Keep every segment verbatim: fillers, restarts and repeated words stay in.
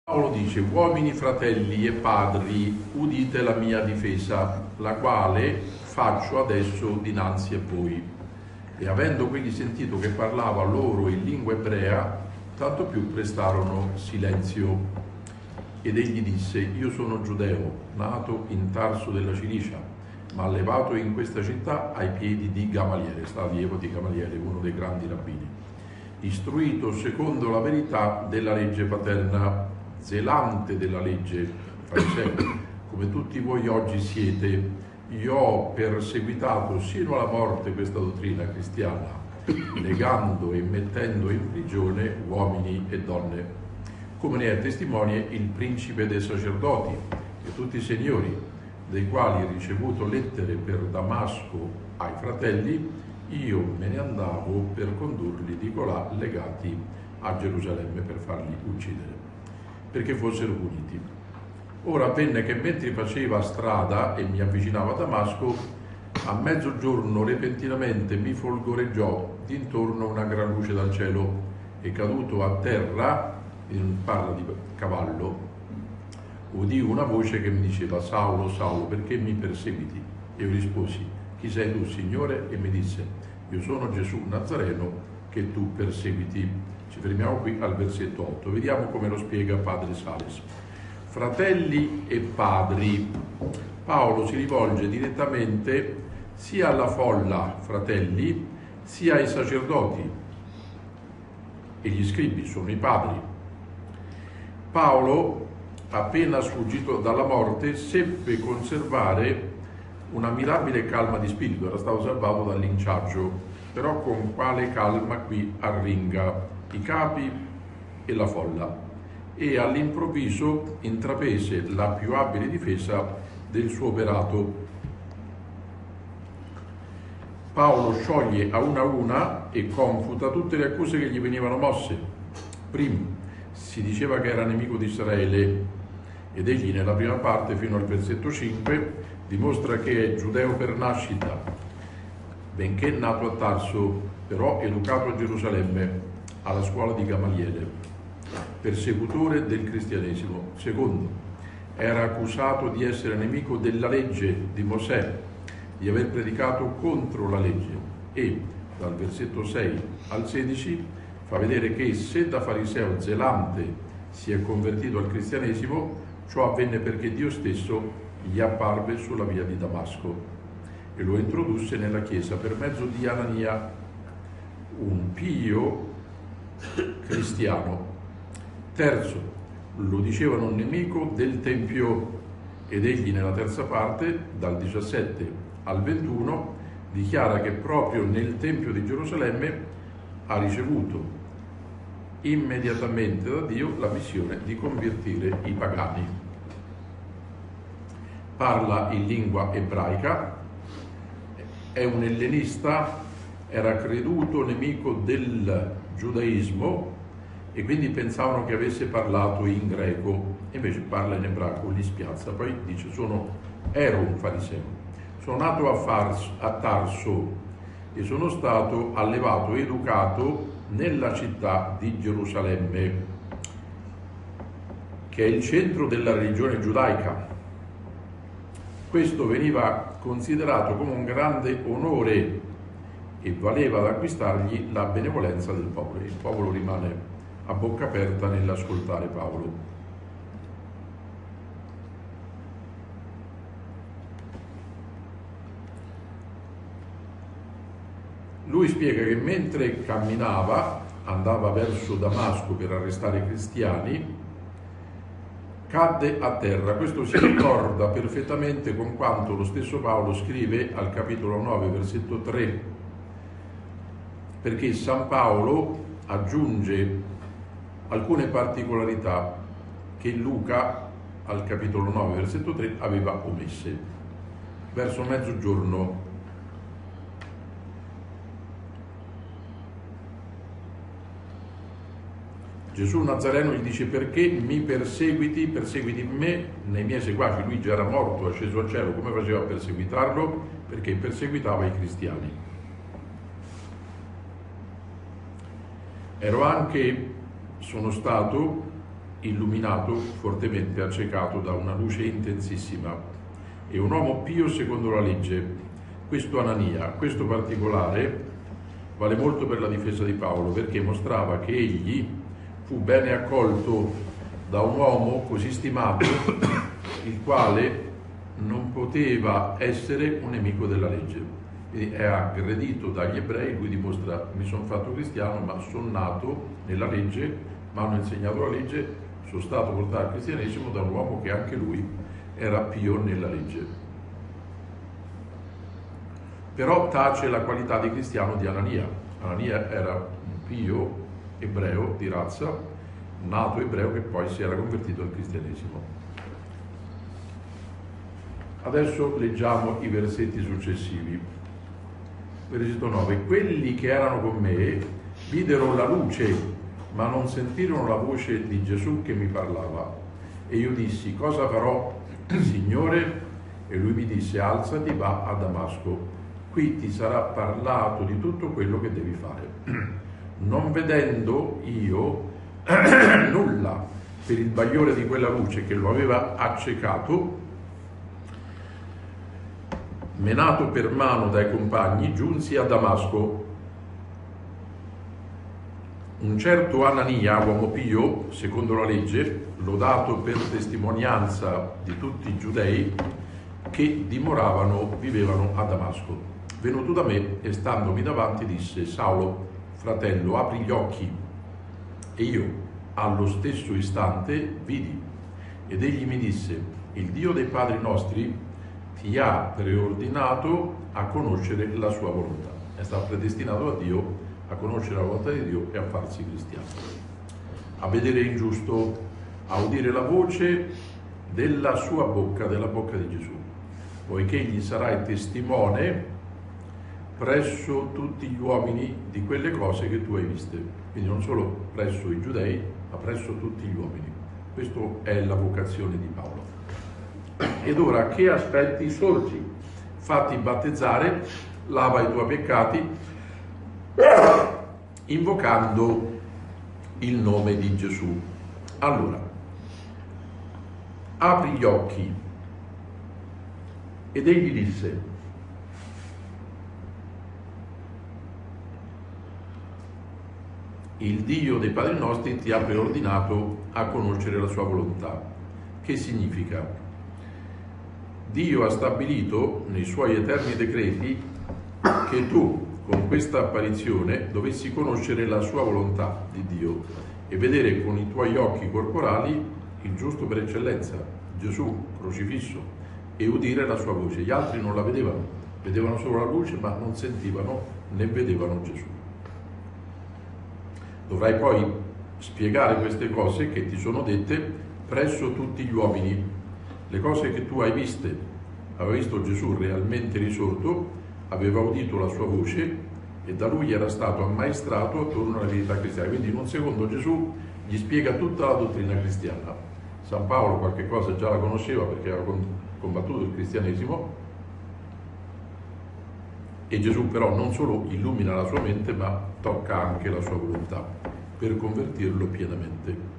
Paolo dice: uomini, fratelli e padri, udite la mia difesa, la quale faccio adesso dinanzi a voi. E avendo quegli sentito che parlava loro in lingua ebrea, tanto più prestarono silenzio. Ed egli disse: io sono giudeo, nato in Tarso della Cilicia, ma allevato in questa città ai piedi di Gamaliele, sta allievo di Gamaliele, uno dei grandi rabbini, istruito secondo la verità della legge paterna, zelante della legge fariseo, come tutti voi oggi siete. Io ho perseguitato sino alla morte questa dottrina cristiana, legando e mettendo in prigione uomini e donne, come ne è testimone il principe dei sacerdoti e tutti i signori, dei quali, ricevuto lettere per Damasco ai fratelli, io me ne andavo per condurli di colà legati a Gerusalemme per farli uccidere, perché fossero puniti. Ora avvenne che mentre faceva strada e mi avvicinavo a Damasco, a mezzogiorno repentinamente mi folgoreggiò d'intorno una gran luce dal cielo, e caduto a terra, in parla di cavallo, udì una voce che mi diceva: Saulo, Saulo, perché mi perseguiti? E io risposi: chi sei tu, Signore? E mi disse: io sono Gesù Nazareno che tu perseguiti. Ci fermiamo qui al versetto otto. Vediamo come lo spiega padre Sales. Fratelli e padri. Paolo si rivolge direttamente sia alla folla fratelli, sia ai sacerdoti, e gli scribi sono i padri. Paolo, appena sfuggito dalla morte, seppe conservare una mirabile calma di spirito. Era stato salvato dal linciaggio, però con quale calma qui arringa i capi e la folla, e all'improvviso intraprese la più abile difesa del suo operato. Paolo scioglie a una a una e confuta tutte le accuse che gli venivano mosse. Primo, si diceva che era nemico di Israele, ed egli nella prima parte fino al versetto cinque dimostra che è giudeo per nascita, benché nato a Tarso, però educato a Gerusalemme alla scuola di Gamaliele, persecutore del cristianesimo. Secondo, era accusato di essere nemico della legge di Mosè, di aver predicato contro la legge, e dal versetto sei al sedici fa vedere che se da fariseo zelante si è convertito al cristianesimo, ciò avvenne perché Dio stesso gli apparve sulla via di Damasco e lo introdusse nella chiesa per mezzo di Anania, un pio cristiano. Terzo, lo dicevano un nemico del Tempio, ed egli nella terza parte, dal diciassette al ventuno, dichiara che proprio nel Tempio di Gerusalemme ha ricevuto immediatamente da Dio la missione di convertire i pagani. Parla in lingua ebraica, è un ellenista, era creduto nemico del giudaismo e quindi pensavano che avesse parlato in greco, invece parla in ebraico, li spiazza. Poi dice: sono, ero un fariseo, sono nato a, Fars, a Tarso e sono stato allevato e educato nella città di Gerusalemme, che è il centro della religione giudaica. Questo veniva considerato come un grande onore e valeva ad acquistargli la benevolenza del popolo. Il popolo rimane a bocca aperta nell'ascoltare Paolo. Lui spiega che mentre camminava, andava verso Damasco per arrestare i cristiani, cadde a terra. Questo si ricorda perfettamente con quanto lo stesso Paolo scrive al capitolo nove, versetto tre, perché San Paolo aggiunge alcune particolarità che Luca al capitolo nove, versetto tre, aveva omesse. Verso mezzogiorno Gesù Nazareno gli dice: perché mi perseguiti, perseguiti me nei miei seguaci. Lui già era morto, è sceso al cielo, come faceva a perseguitarlo? Perché perseguitava i cristiani. Ero anche, sono stato illuminato, fortemente accecato da una luce intensissima, e un uomo pio secondo la legge. Questo Anania, questo particolare, vale molto per la difesa di Paolo, perché mostrava che egli fu bene accolto da un uomo così stimato, il quale non poteva essere un nemico della legge. Quindi è aggredito dagli ebrei, lui dimostra: mi sono fatto cristiano, ma sono nato nella legge, mi hanno insegnato la legge, sono stato portato al cristianesimo da un uomo che anche lui era pio nella legge. Però tace la qualità di cristiano di Anania. Anania era un pio ebreo di razza, nato ebreo, che poi si era convertito al cristianesimo. Adesso leggiamo i versetti successivi. Versetto nove: quelli che erano con me videro la luce, ma non sentirono la voce di Gesù che mi parlava. E io dissi: cosa farò, Signore? E lui mi disse: alzati, va a Damasco, qui ti sarà parlato di tutto quello che devi fare. Non vedendo io nulla per il bagliore di quella luce che lo aveva accecato, menato per mano dai compagni, giunsi a Damasco. Un certo Anania, uomo pio, secondo la legge, lodato per testimonianza di tutti i giudei che dimoravano, vivevano a Damasco, venuto da me e standomi davanti disse: Saulo, fratello, apri gli occhi. E io, allo stesso istante, vidi. Ed egli mi disse: il Dio dei padri nostri ti ha preordinato a conoscere la sua volontà. È stato predestinato da Dio a conoscere la volontà di Dio e a farsi cristiano, a vedere il giusto, a udire la voce della sua bocca, della bocca di Gesù, poiché gli sarai testimone presso tutti gli uomini di quelle cose che tu hai viste. Quindi non solo presso i giudei, ma presso tutti gli uomini. Questa è la vocazione di Paolo. Ed ora che aspetti? Sorgi, fatti battezzare, lava i tuoi peccati, invocando il nome di Gesù. Allora, apri gli occhi. Ed egli disse: il Dio dei padri nostri ti ha preordinato a conoscere la sua volontà. Che significa? Dio ha stabilito nei suoi eterni decreti che tu, con questa apparizione, dovessi conoscere la sua volontà di Dio e vedere con i tuoi occhi corporali il giusto per eccellenza, Gesù crocifisso, e udire la sua voce. Gli altri non la vedevano, vedevano solo la luce, ma non sentivano né vedevano Gesù. Dovrai poi spiegare queste cose che ti sono dette presso tutti gli uomini. Le cose che tu hai viste, aveva visto Gesù realmente risorto, aveva udito la sua voce e da lui era stato ammaestrato attorno alla verità cristiana. Quindi in un secondo Gesù gli spiega tutta la dottrina cristiana. San Paolo qualche cosa già la conosceva perché aveva combattuto il cristianesimo, e Gesù però non solo illumina la sua mente, ma tocca anche la sua volontà per convertirlo pienamente.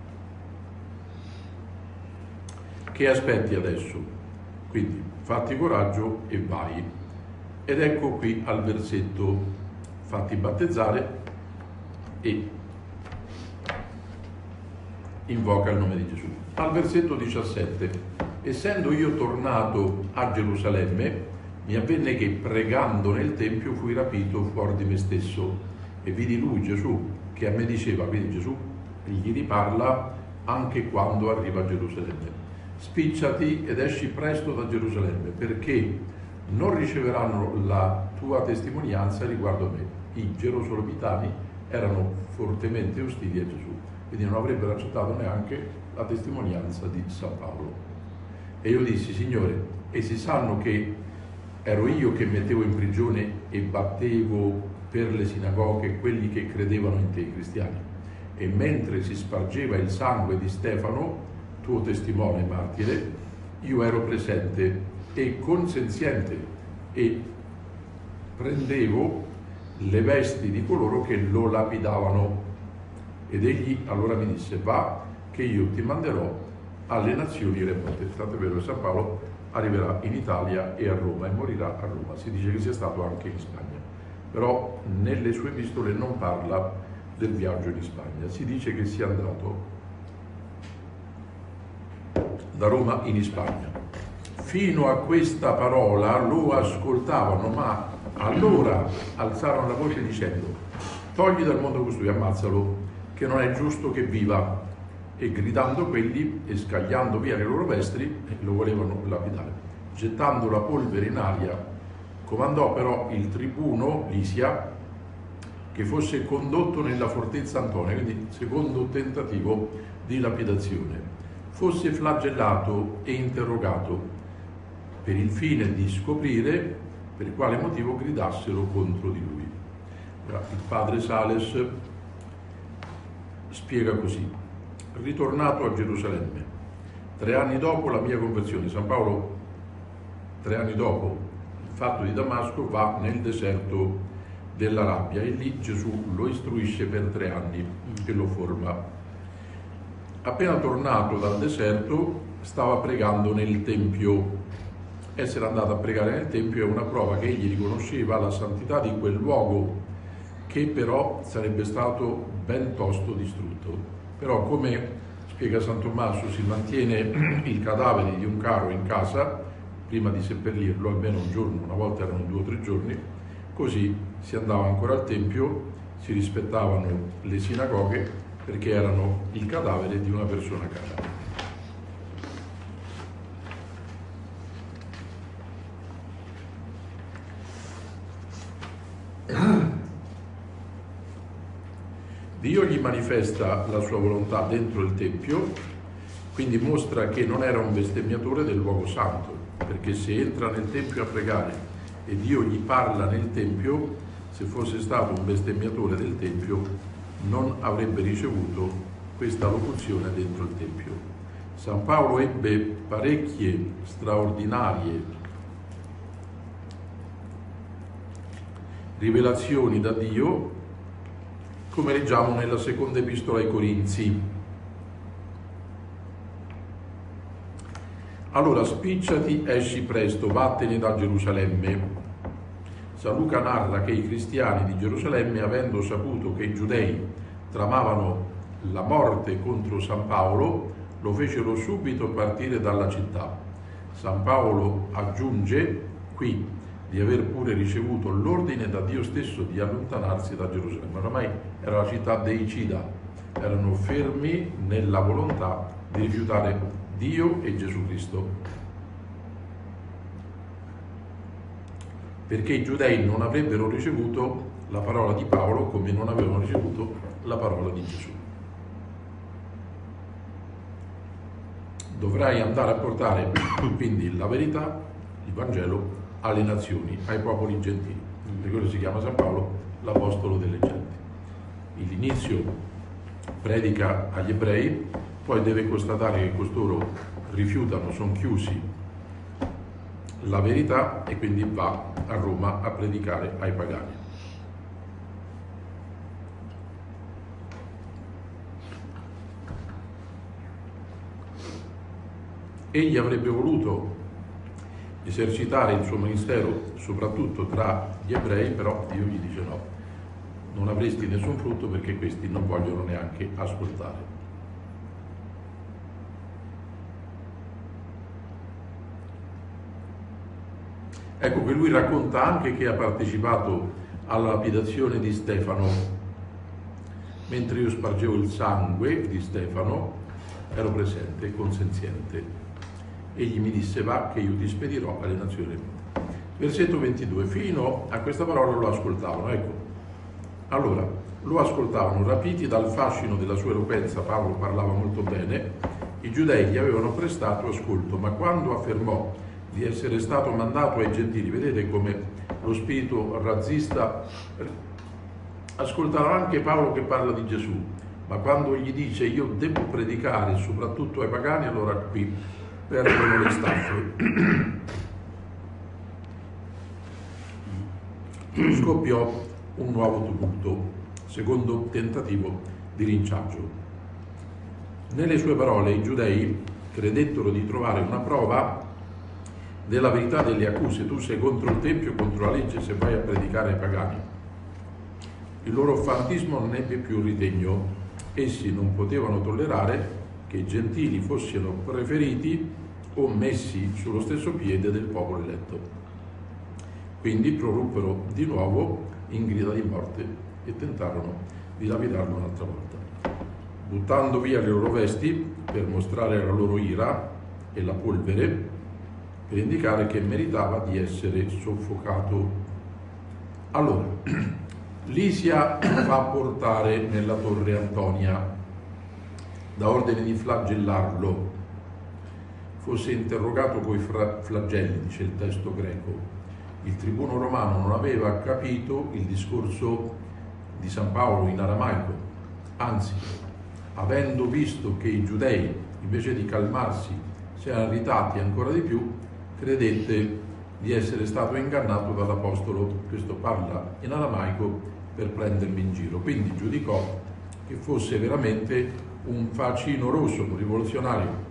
Che aspetti adesso? Quindi fatti coraggio e vai. Ed ecco qui al versetto: fatti battezzare e invoca il nome di Gesù. Al versetto diciassette: essendo io tornato a Gerusalemme, mi avvenne che pregando nel Tempio fui rapito fuori di me stesso e vidi lui, Gesù, che a me diceva. Quindi Gesù gli riparla anche quando arriva a Gerusalemme: spicciati ed esci presto da Gerusalemme, perché non riceveranno la tua testimonianza riguardo a me. I gerosolimitani erano fortemente ostili a Gesù, quindi non avrebbero accettato neanche la testimonianza di San Paolo. E io dissi: Signore, essi sanno che ero io che mettevo in prigione e battevo per le sinagoghe quelli che credevano in te, i cristiani, e mentre si spargeva il sangue di Stefano, tuo testimone martire, io ero presente e consenziente e prendevo le vesti di coloro che lo lapidavano. Ed egli allora mi disse: va, che io ti manderò alle nazioni remote. Tanto è vero che San Paolo arriverà in Italia e a Roma e morirà a Roma. Si dice che sia stato anche in Spagna, però nelle sue epistole non parla del viaggio in Spagna. Si dice che sia andato da Roma in Spagna. Fino a questa parola lo ascoltavano, ma allora alzarono la voce dicendo: togli dal mondo costui, ammazzalo, che non è giusto che viva. E gridando quelli e scagliando via le loro vesti lo volevano lapidare. Gettando la polvere in aria, comandò però il tribuno Lisia che fosse condotto nella fortezza Antonia, quindi secondo tentativo di lapidazione, fosse flagellato e interrogato per il fine di scoprire per quale motivo gridassero contro di lui. Ora, il padre Sales spiega così: ritornato a Gerusalemme, tre anni dopo la mia conversione, San Paolo, tre anni dopo il fatto di Damasco, va nel deserto dell'Arabia e lì Gesù lo istruisce per tre anni e lo forma. Appena tornato dal deserto stava pregando nel Tempio. Essere andato a pregare nel Tempio è una prova che egli riconosceva la santità di quel luogo, che però sarebbe stato ben tosto distrutto. Però, come spiega San Tommaso, si mantiene il cadavere di un caro in casa prima di seppellirlo, almeno un giorno, una volta erano due o tre giorni, così si andava ancora al Tempio, si rispettavano le sinagoghe perché erano il cadavere di una persona cara. Dio gli manifesta la sua volontà dentro il Tempio, quindi mostra che non era un bestemmiatore del luogo santo, perché se entra nel Tempio a pregare e Dio gli parla nel Tempio, se fosse stato un bestemmiatore del Tempio non avrebbe ricevuto questa locuzione dentro il Tempio. San Paolo ebbe parecchie straordinarie rivelazioni da Dio, come leggiamo nella seconda epistola ai Corinzi. Allora spicciati, esci presto, vattene da Gerusalemme. San Luca narra che i cristiani di Gerusalemme, avendo saputo che i giudei tramavano la morte contro San Paolo, lo fecero subito partire dalla città. San Paolo aggiunge qui di aver pure ricevuto l'ordine da Dio stesso di allontanarsi da Gerusalemme. Oramai era la città deicida, erano fermi nella volontà di rifiutare Dio e Gesù Cristo, perché i giudei non avrebbero ricevuto la parola di Paolo come non avevano ricevuto la parola di Gesù. Dovrai andare a portare quindi la verità, il Vangelo, alle nazioni, ai popoli gentili. Per quello si chiama San Paolo l'apostolo delle genti. All'inizio predica agli ebrei, poi deve constatare che costoro rifiutano, sono chiusi la verità e quindi va a Roma a predicare ai pagani. Egli avrebbe voluto esercitare il suo ministero soprattutto tra gli ebrei, però Dio gli dice no, non avresti nessun frutto perché questi non vogliono neanche ascoltare. Ecco che lui racconta anche che ha partecipato alla lapidazione di Stefano. Mentre io spargevo il sangue di Stefano ero presente, consenziente. Egli mi disse: va che io ti spedirò alle nazioni. Versetto ventidue. Fino a questa parola lo ascoltavano. Ecco, allora lo ascoltavano rapiti dal fascino della sua eloquenza. Paolo parlava molto bene, i giudei gli avevano prestato ascolto, ma quando affermò di essere stato mandato ai gentili, vedete come lo spirito razzista ascoltava anche Paolo che parla di Gesù, ma quando gli dice io devo predicare soprattutto ai pagani, allora qui perdono le staffe. Scoppiò un nuovo tumulto, secondo tentativo di linciaggio. Nelle sue parole i giudei credettero di trovare una prova della verità delle accuse. Tu sei contro il Tempio, contro la legge, se vai a predicare ai pagani. Il loro fanatismo non ebbe più ritegno. Essi non potevano tollerare che i gentili fossero preferiti o messi sullo stesso piede del popolo eletto. Quindi proruppero di nuovo in grida di morte e tentarono di lapidarlo un'altra volta, buttando via le loro vesti per mostrare la loro ira e la polvere, per indicare che meritava di essere soffocato. Allora, Lisia fa portare nella torre Antonia, da ordine di flagellarlo. Fosse interrogato coi flagelli, dice il testo greco. Il tribuno romano non aveva capito il discorso di San Paolo in aramaico, anzi, avendo visto che i giudei, invece di calmarsi, si erano irritati ancora di più, credette di essere stato ingannato dall'apostolo. Questo parla in aramaico per prendermi in giro. Quindi giudicò che fosse veramente un facino rosso, un rivoluzionario,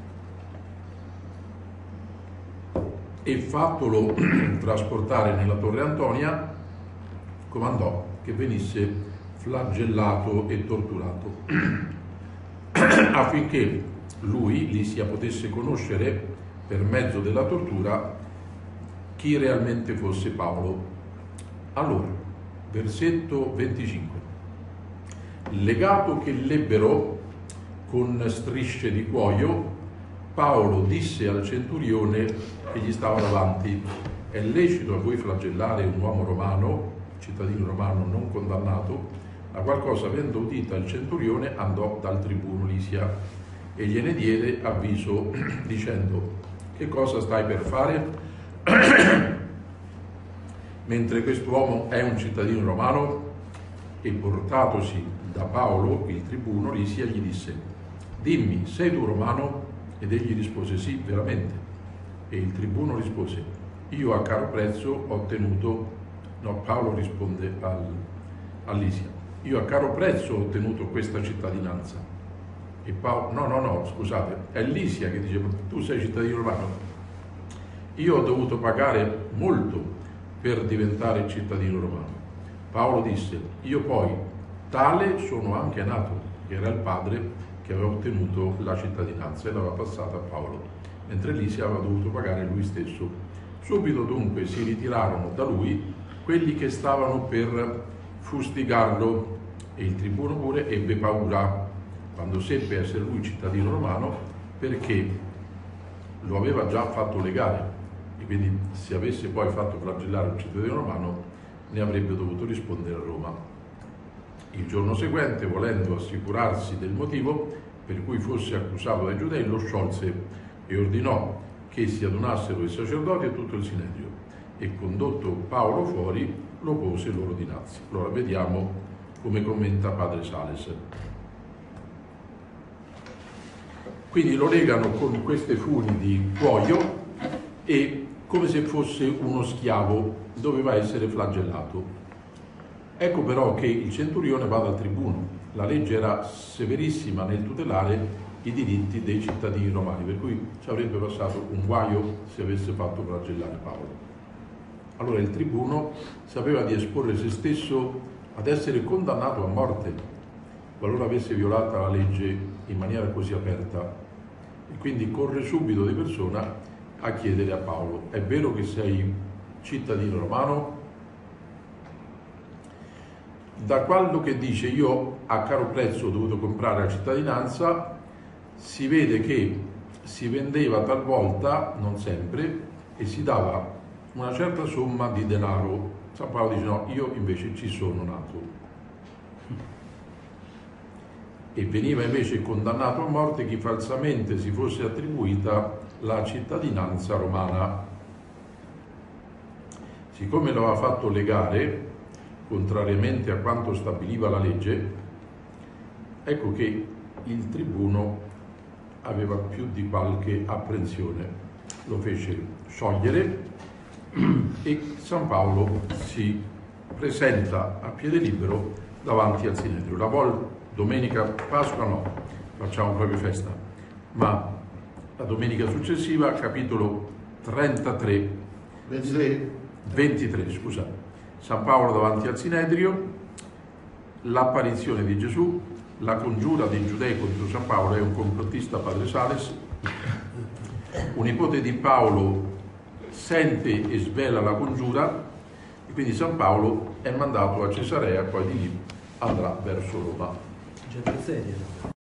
e fattolo trasportare nella torre Antonia, comandò che venisse flagellato e torturato affinché lui, Lisia, potesse conoscere per mezzo della tortura chi realmente fosse Paolo. Allora, versetto venticinque. Legato che l'ebbero con strisce di cuoio, Paolo disse al centurione che gli stava davanti: è lecito a voi flagellare un uomo romano, cittadino romano non condannato? A qualcosa avendo udita il centurione andò dal tribuno Lisia e gliene diede avviso dicendo: che cosa stai per fare? Mentre quest'uomo è un cittadino romano. E portatosi da Paolo il tribuno Lisia gli disse: dimmi, sei tu romano? Ed egli rispose: sì, veramente. E il tribuno rispose: io a caro prezzo ho ottenuto, no, Paolo risponde al, a Lisia: io a caro prezzo ho ottenuto questa cittadinanza. E Paolo, no, no, no, scusate, è Lisia che dice: tu sei cittadino romano. Io ho dovuto pagare molto per diventare cittadino romano. Paolo disse: io poi tale sono anche nato, che era il padre che aveva ottenuto la cittadinanza e l'aveva passata a Paolo, mentre Lisia aveva dovuto pagare lui stesso. Subito dunque si ritirarono da lui quelli che stavano per fustigarlo, e il tribuno pure ebbe paura quando seppe essere lui cittadino romano, perché lo aveva già fatto legare, e quindi se avesse poi fatto flagellare un cittadino romano ne avrebbe dovuto rispondere a Roma. Il giorno seguente, volendo assicurarsi del motivo per cui fosse accusato dai giudei, lo sciolse e ordinò che si adunassero i sacerdoti e tutto il Sinedrio, e condotto Paolo fuori lo pose loro dinanzi. Allora vediamo come commenta padre Sales. Quindi lo legano con queste funi di cuoio e, come se fosse uno schiavo, doveva essere flagellato. Ecco però che il centurione va dal tribuno. La legge era severissima nel tutelare i diritti dei cittadini romani, per cui ci avrebbe passato un guaio se avesse fatto flagellare Paolo. Allora il tribuno sapeva di esporre se stesso ad essere condannato a morte qualora avesse violata la legge in maniera così aperta, e quindi corre subito di persona a chiedere a Paolo: è vero che sei cittadino romano? Da quello che dice io a caro prezzo ho dovuto comprare la cittadinanza, si vede che si vendeva talvolta, non sempre, e si dava una certa somma di denaro. San Paolo dice: no, io invece ci sono nato. E veniva invece condannato a morte chi falsamente si fosse attribuita la cittadinanza romana. Siccome lo aveva fatto legare, contrariamente a quanto stabiliva la legge, ecco che il tribuno aveva più di qualche apprensione. Lo fece sciogliere e San Paolo si presenta a piede libero davanti al Sinedrio. La vol domenica Pasqua no, facciamo proprio festa, ma la domenica successiva, capitolo trentatré, ventitré, ventitré, scusa, San Paolo davanti al Sinedrio, l'apparizione di Gesù, la congiura dei giudei contro San Paolo, è un complottista, padre Sales, un nipote di Paolo sente e svela la congiura e quindi San Paolo è mandato a Cesarea, poi di lì andrà verso Roma. Gente seria.